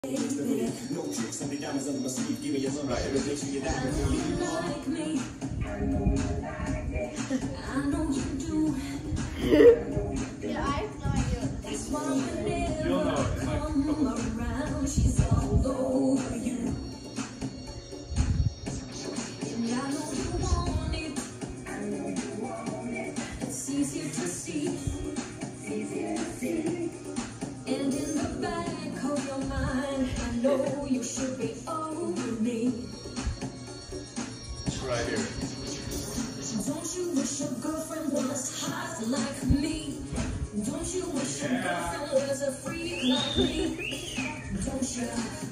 No tricks, only diamonds under my sleeve. Give me your number, and make sure you're down with me. You like me. I know you do. Yeah, I have no idea. That's why whenever I come around, she's all over you. And I know you want it. It's easier to see. And in the back of your mind, I know you should be over me. It's right here. Don't you wish your girlfriend was hot like me? Don't you wish your girlfriend was a freak like me? Don't you?